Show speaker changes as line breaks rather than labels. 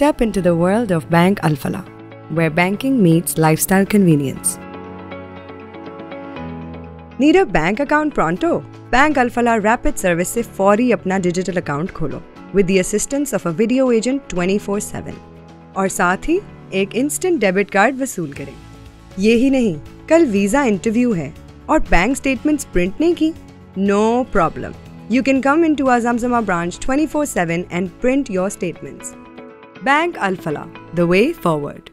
Step into the world of Bank Alfala, where banking meets lifestyle convenience. Need a bank account pronto? Bank Alfala Rapid Service से फौरी अपना digital account खोलो with the assistance of a video agent 24/7 और साथ ही एक instant debit card वसूल करें। ये ही नहीं, कल वीजा इंटरव्यू है और बैंक स्टेटमेंट्स प्रिंट नहीं की? No problem. You can come into our Zamzama branch 24/7 and print your statements. Bank Alfala, the way forward.